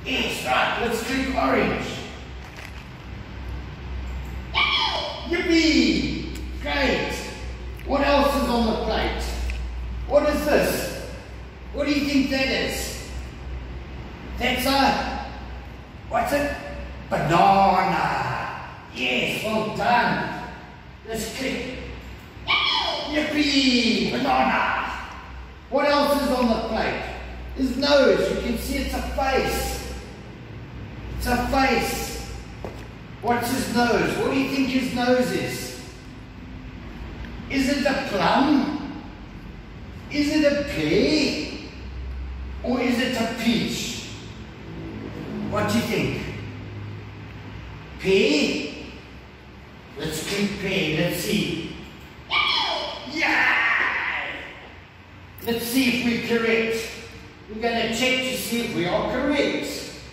Yes, right. Let's click orange. Yippee! Great. What else is on the plate? What is this? What do you think that is? That's a, what's it? Banana. Yes, well done. Let's click. Yippee! Banana. What else is on the plate? His nose. You can see it's a face. It's a face. What's his nose? What do you think his nose is? Is it a plum? Is it a pear? Or is it a peach? What do you think? Pear? Let's click pear. Let's see. Yeah! Let's see if we're correct. We're going to check to see if we are correct.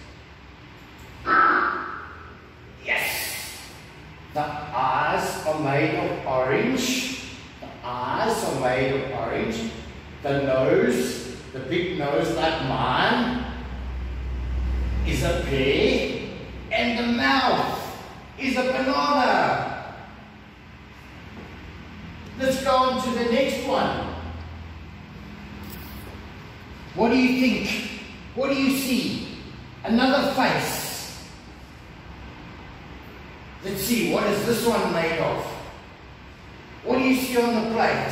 Yes! The eyes are made of orange. The eyes are made of orange. The nose, the big nose like mine, is a pear. And the mouth is a banana. Let's go on to the next one. What do you think? What do you see? Another face. Let's see, what is this one made of? What do you see on the plate?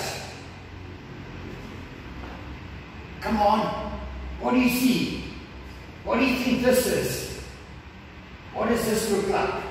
Come on. What do you see? What do you think this is? What does this look like?